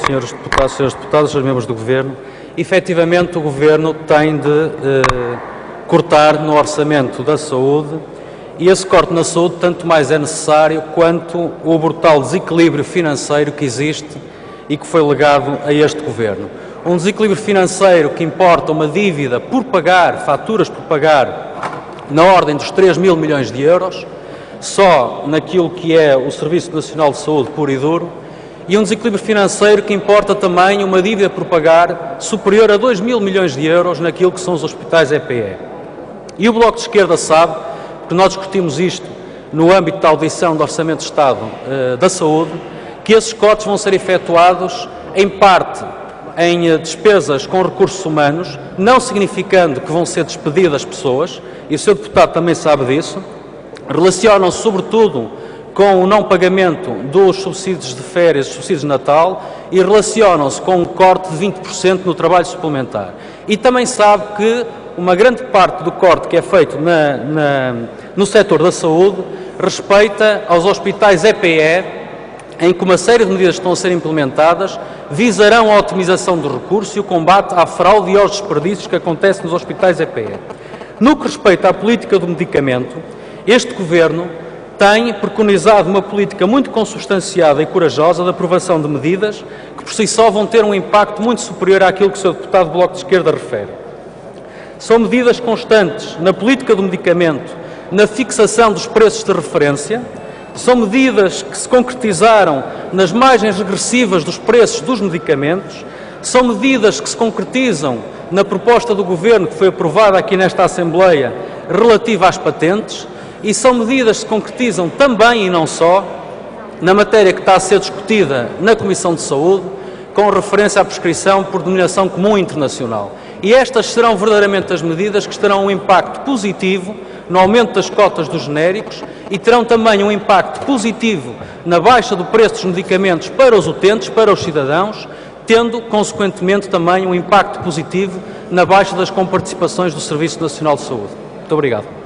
Senhores deputados, senhores membros do Governo, efetivamente o Governo tem de cortar no orçamento da saúde e esse corte na saúde tanto mais é necessário quanto o brutal desequilíbrio financeiro que existe e que foi legado a este Governo. Um desequilíbrio financeiro que importa uma dívida por pagar, faturas por pagar, na ordem dos 3 mil milhões de euros, só naquilo que é o Serviço Nacional de Saúde puro e duro, e um desequilíbrio financeiro que importa também uma dívida por pagar superior a 2 mil milhões de euros naquilo que são os hospitais EPE. E o Bloco de Esquerda sabe, porque nós discutimos isto no âmbito da audição do Orçamento de Estado da Saúde, que esses cortes vão ser efetuados em parte em despesas com recursos humanos, não significando que vão ser despedidas pessoas, e o Sr. Deputado também sabe disso, relacionam-se sobretudo com o não pagamento dos subsídios de férias, subsídios de Natal, e relacionam-se com um corte de 20% no trabalho suplementar. E também sabe que uma grande parte do corte que é feito no setor da saúde respeita aos hospitais EPE, em que uma série de medidas que estão a ser implementadas visarão a otimização do recurso e o combate à fraude e aos desperdícios que acontecem nos hospitais EPE. No que respeita à política do medicamento, este Governo tem preconizado uma política muito consubstanciada e corajosa de aprovação de medidas que por si só vão ter um impacto muito superior àquilo que o Sr. Deputado do Bloco de Esquerda refere. São medidas constantes na política do medicamento, na fixação dos preços de referência, são medidas que se concretizaram nas margens regressivas dos preços dos medicamentos, são medidas que se concretizam na proposta do Governo que foi aprovada aqui nesta Assembleia relativa às patentes, e são medidas que se concretizam também e não só na matéria que está a ser discutida na Comissão de Saúde, com referência à prescrição por denominação comum internacional. E estas serão verdadeiramente as medidas que terão um impacto positivo no aumento das cotas dos genéricos e terão também um impacto positivo na baixa do preço dos medicamentos para os utentes, para os cidadãos, tendo, consequentemente, também um impacto positivo na baixa das comparticipações do Serviço Nacional de Saúde. Muito obrigado.